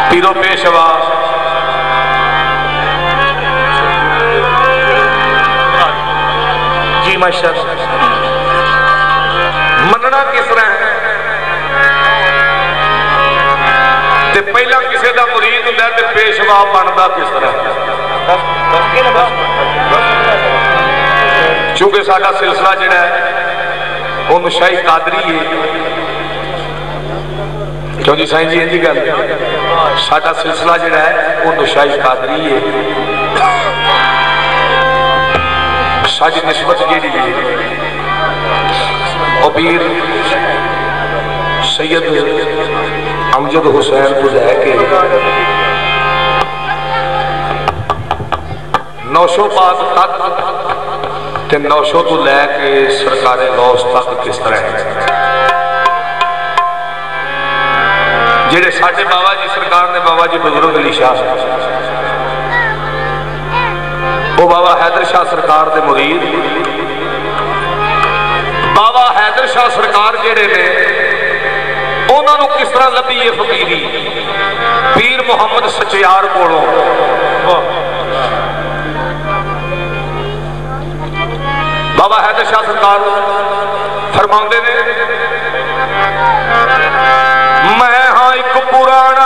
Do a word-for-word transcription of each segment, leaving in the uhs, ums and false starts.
पीरो पेशवा जी माशाअल्लाह मनना किस तरह है ते पहला किसी का मुरीद होंदा ते पेशवा बनता किस तरह। चूंकि साडा सिलसिला जिहड़ा है वो शाही कादरी है। क्यों जी साईं जी इहदी गल साडा सिलसिला जिहड़ा है वो शाही कादरी है। साडी निस्बत जिहड़ी है वो पीर सैयद अमजद हुसैन तो लैके नौशो पास तक ते नौशो तो लैके सरकारे गौस तक किस तरह है। जेडे साडे बाबा जी सरकार ने बाबा जी बुजुर्ग अली शाह वो बाबा हैदर शाह सरकार के मुरीद बाबा हैदर शाह सरकार जेडे ने उन्होंने किस तरह लभी है फकीरी पीर मुहम्मद सचियार कोलों। बाबा हैदर शाह सरकार फरमाते ने मैं हाँ एक पुराना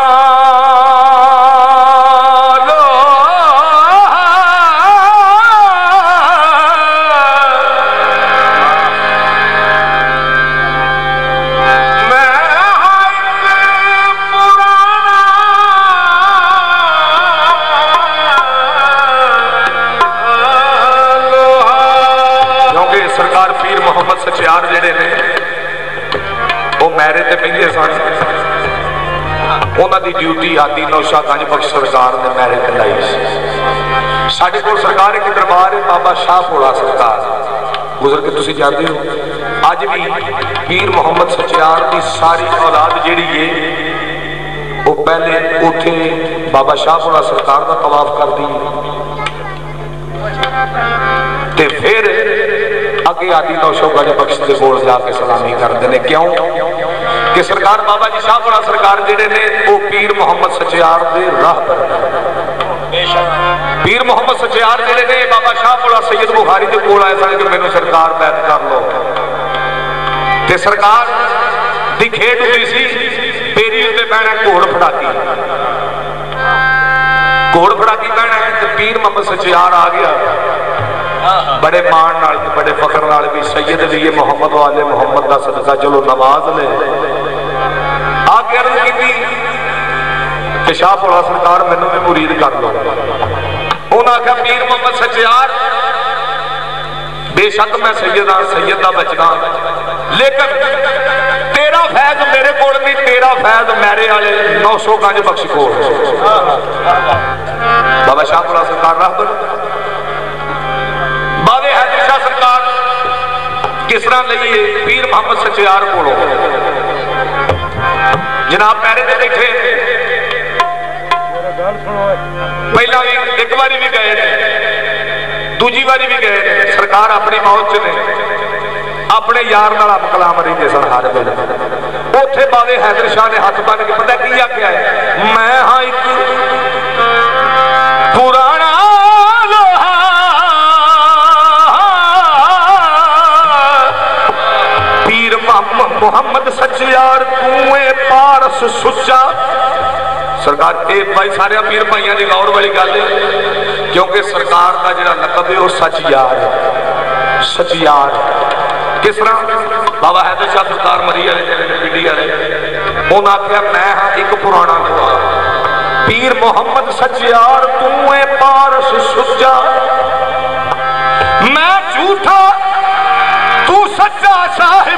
सचियार जेडे ने वो मैरे ते पहले सन उन्होंने ड्यूटी आदि नौशा गंज बख्श सरकार ने मैरे ते लाई। साडे कोल सरकार एक दरबार है बाबा शाह भोला सरकार गुजर के तुसीं जानते हो। अज भी पीर मुहम्मद सचियार की सारी औलाद जिहड़ी है वो पहले उठे बाबा शाह भोला सरकार का तवाफ करती है ते फिर अगे आदि नौशो गंज बख्श के कोल जाके सलामी करते हैं। क्यों कि सरकार बाबा जी शाह भोला सरकार जिहड़े ने वो पीर मुहम्मद सचियार दे राह पर पीर मुहम्मद सचियार जिहड़े ने बाबा शाह भोला सैयद बुखारी के कोल आए सन कि मैनूं सरकार बैत कर लो ते सरकार दी खेड हुई सी पेरी उत्ते बहना घोड़ फड़ाकी घोड़ फड़ाकी बहना ते पीर मुहम्मद सचियार आ गया बड़े मान नाल बड़े फखर नाल भी सैयद भी ये मोहम्मद वाले मोहम्मद का सदका चलो नवाज ले आके अर्ज की शाह भोला सरकार मैनू भी मुरीद कर लो। उन्हें आख्या पीर मुहम्मद सचियार बेशक मैं सैयद हाँ सैयद का बचना लेकिन तेरा फैज मेरे को नहीं तेरा फैज मेरे वाले नौ सौ गंज बख्श को बाबा शाह भोला सरकार रख दो। बाबे हैदर शाह सरकार किस तरह लईए पीर मुहम्मद सचियार कोलों जनाब पैरे दे बैठे पहला भी एक बारी भी गए दूजी बारी भी गए सरकार अपनी मौज च ने अपने यार नाल आप कलाम रहिंदे सन हर वेले उत्थे बाबे हैदर शाह ने हथ बन के पता की आख्या है मैं हाँ एक पुराना मुहम्मद सचियार कुएं पारस सुचा सरकार ए भाई सारे पीर भाइयों की गौर वाली गल है क्योंकि सरकार का जो लकब है वो सचियार सचियार किस तरह बाबा हैदर शाह सरकार मरी वाले पिंडी वाले उन्हें आख्या मैं हाँ एक पुराना लोहा पीर मुहम्मद सचियार कुएं पारस सुचा मैं झूठा तू सच्चा साहिब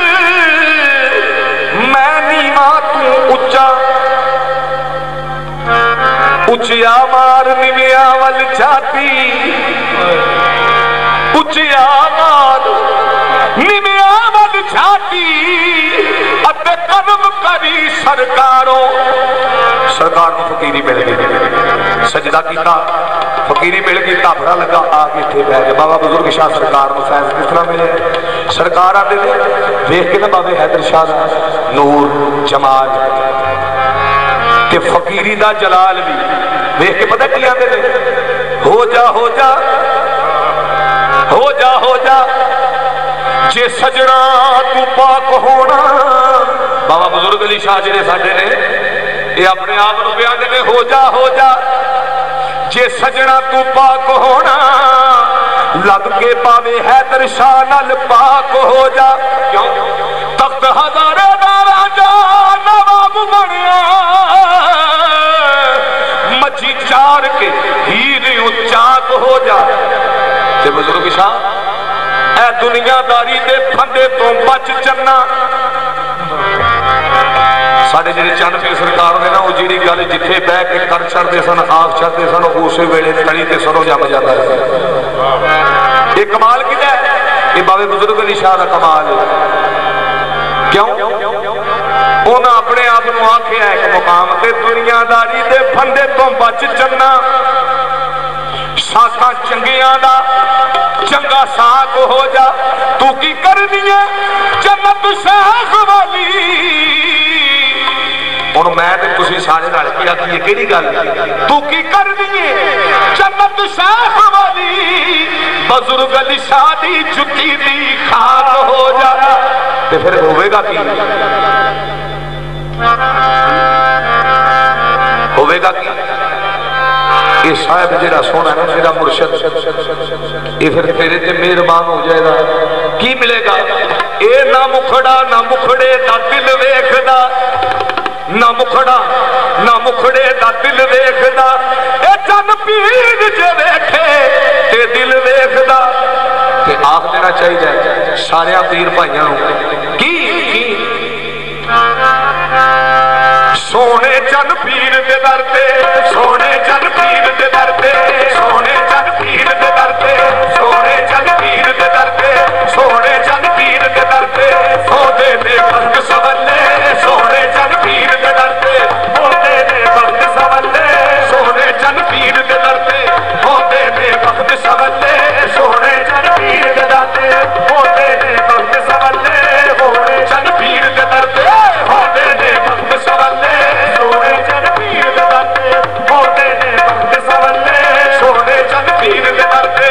मैं नीवा तू उच्चा उचिया मार निविया वल छाती उचिया मार निविया वल छाती अते कदम करी सरकारों सरकार को फकीरी मिल गई सजदा किया फकीरी मिल गई धाबड़ा लगा आके इत्थे बह गए बाबा बुजुर्ग शाह सरकार को फैज किस तरह मिले सरकार आते देख के ना बाबे हैदर शाह नूर जमाल ते फकीरी दा जलाल भी देख के पता की आते ने, हो जा हो जा हो जा हो जा जे सजना तू पाक होना। बाबा बुजुर्ग अली शाह जिहड़े साडे ने ये अपने आप नूं कहंदे ने हो जा हो जा जे सजना तू पाक होना, लग के पावे हैदर शाह नाल पाक हो जा। क्यों तख्त हजारे दा राजा नवाब बनिया, मच्छी चार के हीर चाक हो जा। ते बुजुर्ग शाह ऐ दुनियादारी दे फंदे तो बच चन्ना। साडे जिहड़े चंद पीर सरकार ने ना वो जिहड़ी गल जिथे बह के कर छड़दे सन आख छड़दे सन उस वेले तली ते सरों जम जाता है। ये कमाल किहदा है? ये बाबे बुजुर्ग अली शाह दा कमाल है। क्यों उन्हें अपने आप को आख्या एक मुकाम ते दुनियादारी दे फंदे तो बच चन्ना, साखा चंगिया दा चंगा साख हो जा। तू की करनी है जन्नत शेख वाली। हुण मैं ते तुसीं सारे रल के आखीए किहड़ी गल, तू की करनी है जन्नत शेख वाली, बुजुर्ग अली शाह दी जुत्ती दी खाक हो जा। ते फिर होवेगा की होवेगा की ये साहब जेड़ा सोना है मेरा मुर्शद, ये फिर तेरे ते मेहरबान हो जाएगा। की मिलेगा? ए ना मुखड़ा ना मुखड़े दा दिल वेखदा, ना मुखड़ा ना मुखड़े दा दिल वेखदा, ए जन पीर जे वेखे ते दिल वेखदा। ते आख देना चाहिए सारे पीर भाइयों की सोने चन पीर दे दर ते, सोने चन पीर दे दर ते, सोने चन पीर दे दर ते, सोने चन पीर दे दर ते, सोने चन पीर दे दर ते, सोदे दे भक्त सवले, सोने चन पीर दे दर ते, सोदे दे भक्त सवले, सोने चन पीर दे दर ते, सोदे दे भक्त सवले, सोने चन पीर दे दर ते, सोदे दे भक्त सवले, सोने चन पीर दे दर ते, सोदे दे भक्त सवले, सोने चन पीर दे दर ते, सोदे दे भक्त सवले, सोने चन पीर दे दर ते,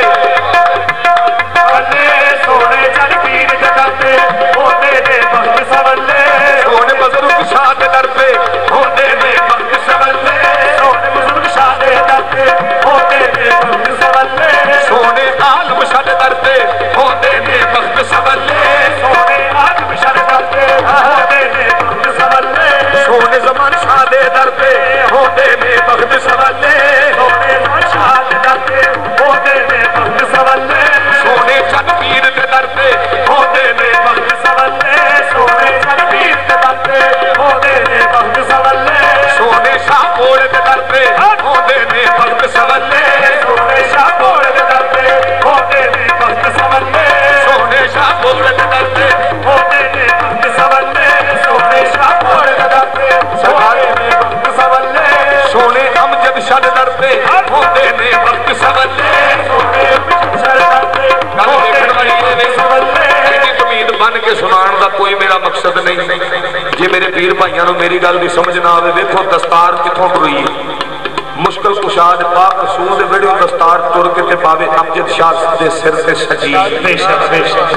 सोने चन पीर दे दर ते, सोदे दे भक्त सवले, सोने बुजुर्ग शाह दे दर पे, सोदे दे भक्त सवले, सोने बुजुर्ग शाह दे दर पे, सोदे दे भक्त सवले, सोने आलम शाह दे दर पे, सोदे दे भक्त सवले, सोने आलम शाह दे दर पे, सोदे दे भक्त सवले, सोने ज़मान शाह दे दर पे, सोदे दे भक्त सवले, सोने ज़मान शाह दे दर पे, सोदे दे भक्त सवले, सोने चन पीर दे दर पे, सोदे दे भक्त सवले, सोने चन पीर दे दर पे, सोदे दे भक्त सवले, सोने शाह कोल दे दर पे, सोदे दे भक्त सवले, सोने शाह कोल दे दर पे, सोदे दे भक्त सवले, सोने शाह कोल दे दर पे, सोदे दे भक्त सवले, सोने शाह कोल दे दर पे, सोदे दे भक्त सवले, सोने अमजद शाह दे दर पे, सोदे दे भक्त सवले, सोने अमजद शाह दे दर पे, गल देखण वाली है सवले। इहदी उम्मीद बन के सुनाण दा कोई मेरा मकसद नहीं। जे मेरे पीर भाइयों को मेरी गल दी समझ ना आवे, देखो दस्तार किथों टुरी है। मुश्किल कुशाद पाक रसूल दे वेड़े दस्तार तुर के ते पावे अमजद शाह दे सिर ते सजी। बेशक बेशक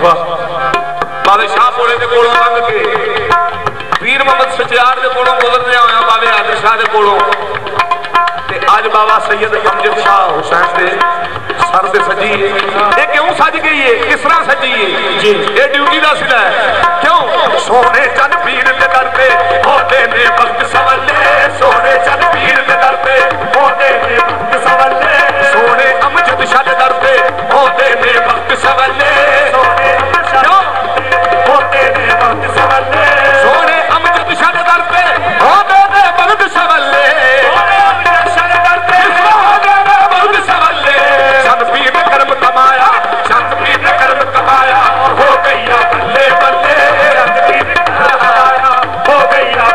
पावे शाह बोले दे कोलों लंघ के पीर मोहम्मद सज्जार दे कोलों गुजरदे होया पावे आदिल शाह दे कोलों ते अज बाबा सैयद अमजद शाह हुसैन दे सर ते सजी है। ये क्यों सज गई है, किस तरह सजी है जी? ये ड्यूटी का सिला है। क्यों? सोने चन पीर दे दर पे, होदे दे भक्त सवले, सोने चन पीर दे दर पे, होदे दे भक्त सवले, सोने अमजद शाह दे दर पे, होदे दे भक्त सवले, सोने अमजद शाह होदे दे भक्त सवले, सोने अमजद शाह दे दर पे, होदे दे भक्त सवले, सोने अमजद शाह दे दर पे, होदे दे भक्त सवले। चंद पीर ने कर्म कमाया, चंद पीर ने कर्म कमाया, हो गई बल्ले बल्ले, चंद पीर ने कमाया, हो गई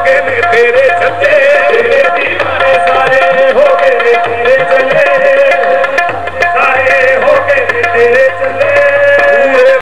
लगे ने तेरे झंडे